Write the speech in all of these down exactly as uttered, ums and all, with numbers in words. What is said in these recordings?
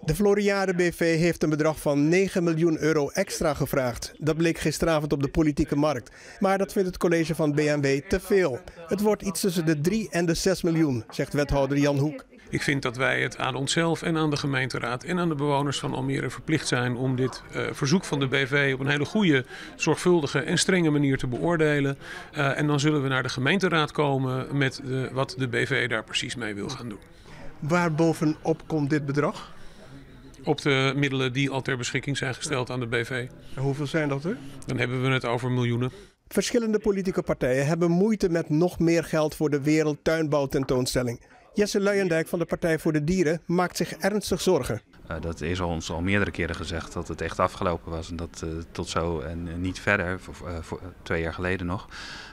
De Floriade B V heeft een bedrag van negen miljoen euro extra gevraagd. Dat bleek gisteravond op de politieke markt. Maar dat vindt het college van B M W te veel. Het wordt iets tussen de drie en de zes miljoen, zegt wethouder Jan Hoek. Ik vind dat wij het aan onszelf en aan de gemeenteraad en aan de bewoners van Almere verplicht zijn om dit uh, verzoek van de B V op een hele goede, zorgvuldige en strenge manier te beoordelen. Uh, en dan zullen we naar de gemeenteraad komen met de, wat de B V daar precies mee wil gaan doen. Waar bovenop komt dit bedrag? Op de middelen die al ter beschikking zijn gesteld aan de B V. En hoeveel zijn dat er? Dan hebben we het over miljoenen. Verschillende politieke partijen hebben moeite met nog meer geld voor de Wereldtuinbouwtentoonstelling. Jesse Luijendijk van de Partij voor de Dieren maakt zich ernstig zorgen. Uh, dat is ons al meerdere keren gezegd dat het echt afgelopen was en dat uh, tot zo en uh, niet verder, voor, uh, voor, uh, twee jaar geleden nog.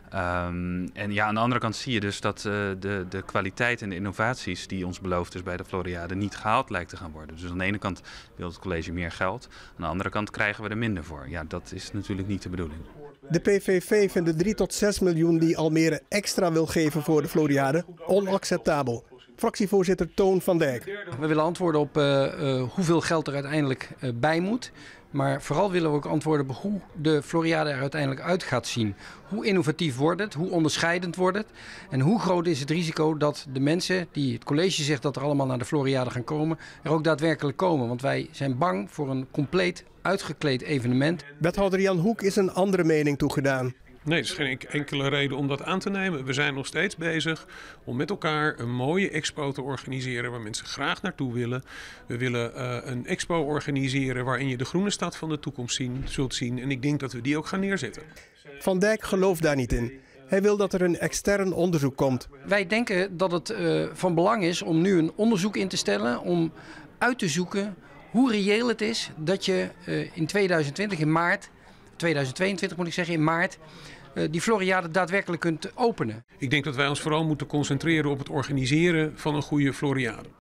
Um, en ja, aan de andere kant zie je dus dat uh, de, de kwaliteit en de innovaties die ons beloofd is bij de Floriade niet gehaald lijkt te gaan worden. Dus aan de ene kant wil het college meer geld, aan de andere kant krijgen we er minder voor. Ja, dat is natuurlijk niet de bedoeling. De P V V vindt de drie tot zes miljoen die Almere extra wil geven voor de Floriade onacceptabel. Fractievoorzitter Toon van Dijk. We willen antwoorden op uh, uh, hoeveel geld er uiteindelijk uh, bij moet. Maar vooral willen we ook antwoorden op hoe de Floriade er uiteindelijk uit gaat zien. Hoe innovatief wordt het? Hoe onderscheidend wordt het? En hoe groot is het risico dat de mensen die het college zegt dat er allemaal naar de Floriade gaan komen, er ook daadwerkelijk komen? Want wij zijn bang voor een compleet uitgekleed evenement. Wethouder Jan Hoek is een andere mening toegedaan. Nee, er is geen enkele reden om dat aan te nemen. We zijn nog steeds bezig om met elkaar een mooie expo te organiseren waar mensen graag naartoe willen. We willen uh, een expo organiseren waarin je de groene stad van de toekomst zien, zult zien. En ik denk dat we die ook gaan neerzetten. Van Dijk gelooft daar niet in. Hij wil dat er een extern onderzoek komt. Wij denken dat het uh, van belang is om nu een onderzoek in te stellen om uit te zoeken hoe reëel het is dat je uh, in tweeduizend twintig, in maart, tweeduizend tweeëntwintig moet ik zeggen, in maart, die Floriade daadwerkelijk kunt openen. Ik denk dat wij ons vooral moeten concentreren op het organiseren van een goede Floriade.